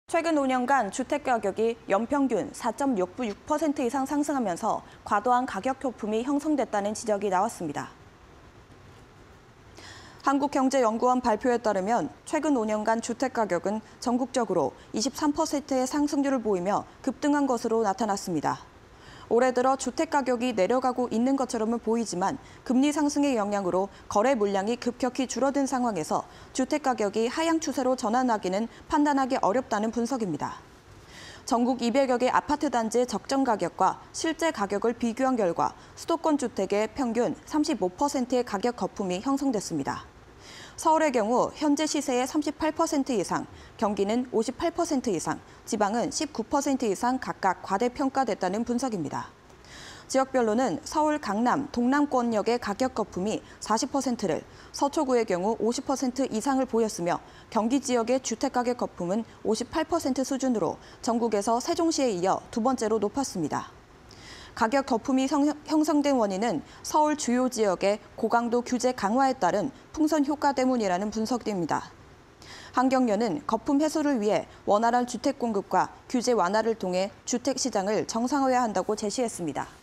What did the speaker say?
최근 5년간 주택가격이 연평균 4.66% 이상 상승하면서 과도한 가격 교품이 형성됐다는 지적이 나왔습니다. 한국경제연구원 발표에 따르면 최근 5년간 주택가격은 전국적으로 23%의 상승률을 보이며 급등한 것으로 나타났습니다. 올해 들어 주택가격이 내려가고 있는 것처럼은 보이지만 금리 상승의 영향으로 거래 물량이 급격히 줄어든 상황에서 주택가격이 하향 추세로 전환하기는 판단하기 어렵다는 분석입니다. 전국 200여 개 아파트 단지의 적정 가격과 실제 가격을 비교한 결과 수도권 주택의 평균 35%의 가격 거품이 형성됐습니다. 서울의 경우 현재 시세의 38% 이상, 경기는 58% 이상, 지방은 19% 이상 각각 과대평가됐다는 분석입니다. 지역별로는 서울 강남, 동남권역의 가격 거품이 40%를, 서초구의 경우 50% 이상을 보였으며 경기 지역의 주택가격 거품은 58% 수준으로 전국에서 세종시에 이어 두 번째로 높았습니다. 가격 거품이 형성된 원인은 서울 주요 지역의 고강도 규제 강화에 따른 풍선 효과 때문이라는 분석입니다. 한경련은 거품 해소를 위해 원활한 주택 공급과 규제 완화를 통해 주택 시장을 정상화해야 한다고 제시했습니다.